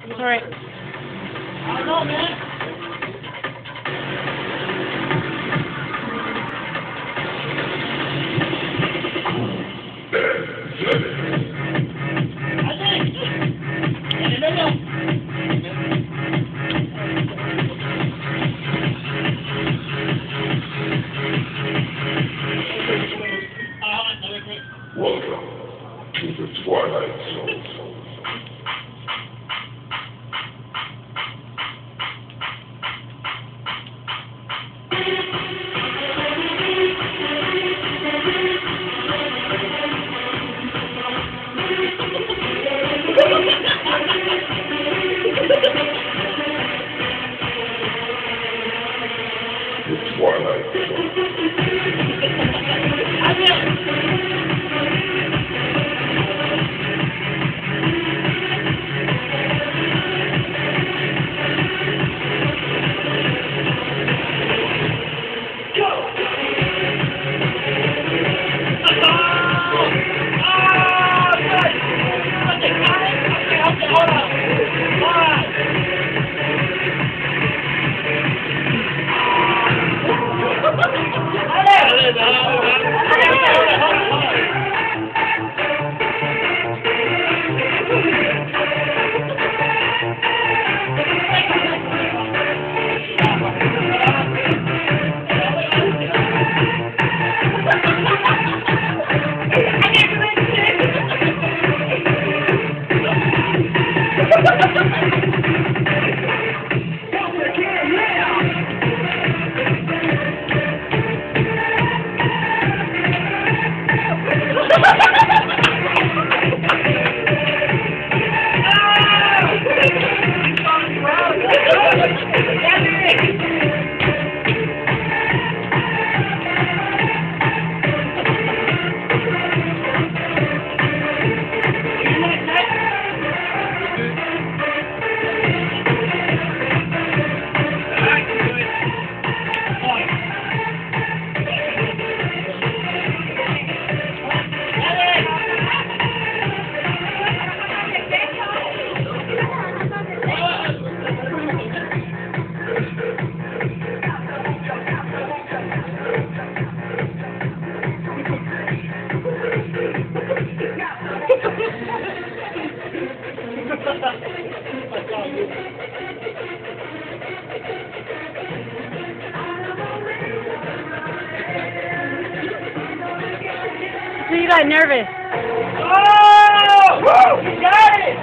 It's alright. I don't know, man. Welcome to the Twilight Zone. The Twilight Zone. So you got nervous. Oh! Woo! You got it!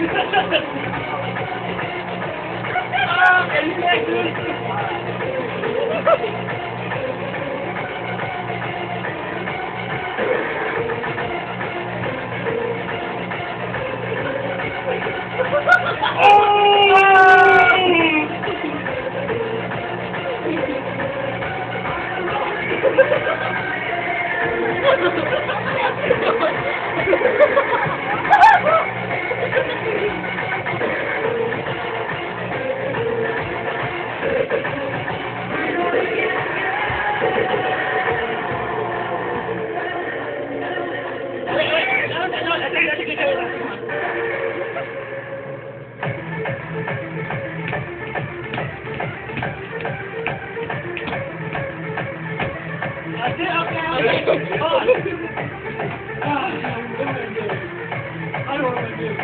I don't want to do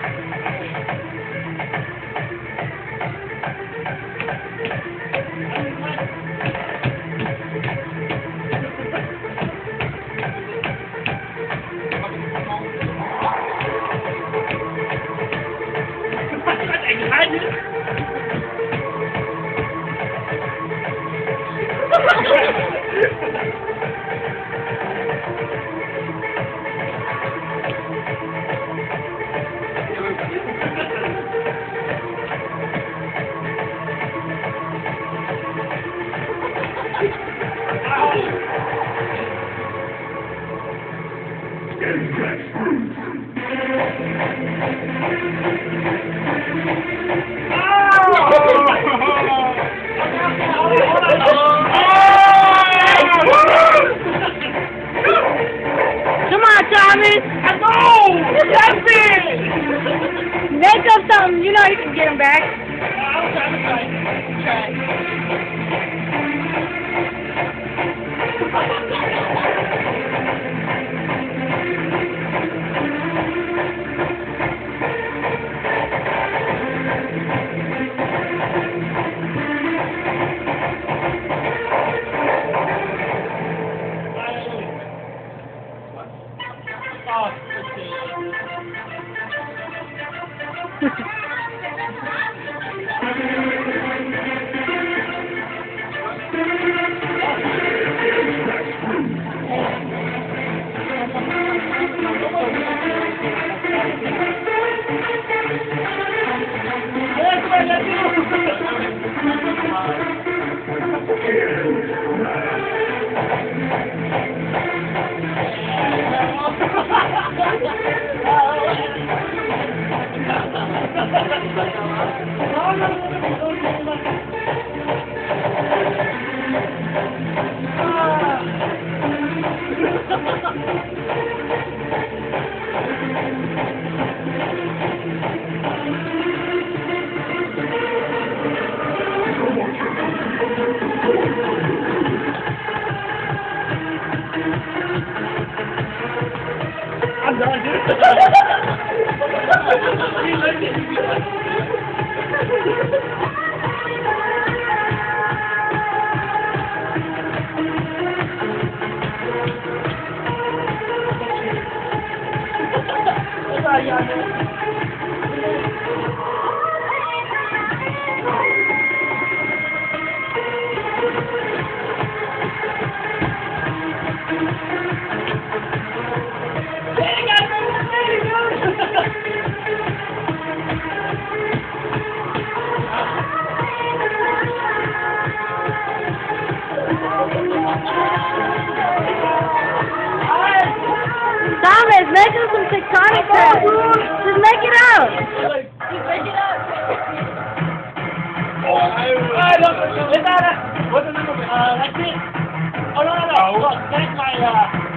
it. Come on, Thomas! I know! That's it! Make up some You know you can get him back. I'll try. I'm done, Thomas, make him some tectonic crap. Just make it out. Just make it up. What's the number? That's it. Oh, no. Look, that's my,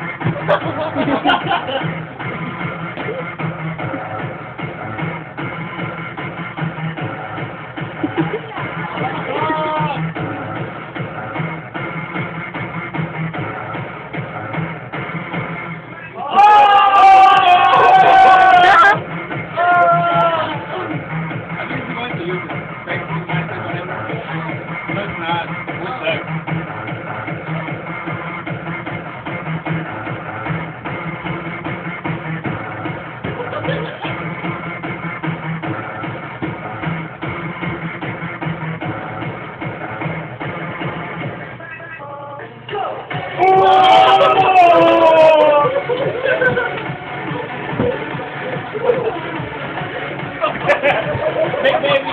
Big baby.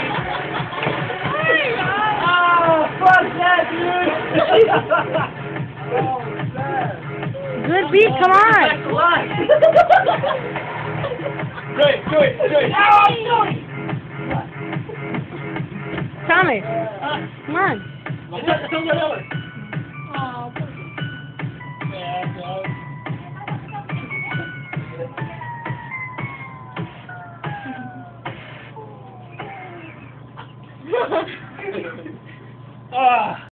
Oh, fuck that, dude. Good beat, come on. Do it. Thomas, come on. Don't get over.